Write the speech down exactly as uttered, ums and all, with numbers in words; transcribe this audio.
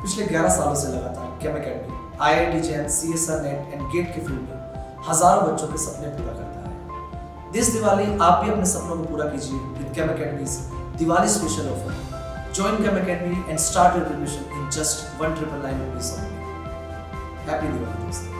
पिछले ग्यारह सालों से लगातार Chem Academy I I T JAM, C S R NET and GATE के फील्ड में हजारों बच्चों के सपने पूरा करता है। दिस दिवाली आप भी अपने सपनों को पूरा कीजिए with Chem Academy's Diwali special offer. Join Chem Academy and start your admission in just one triple nine rupees only. Happy Diwali दोस्तों।